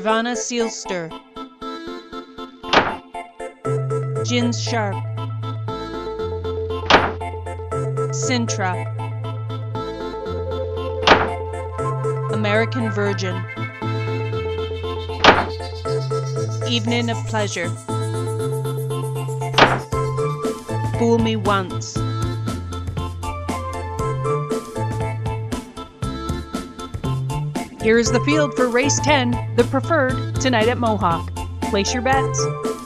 Nirvana Sealster, Jin's Shark, Sintra, American Virgin, Evening of Pleasure, Fool Me Once. Here's the field for race 10, the preferred, tonight at Mohawk. Place your bets.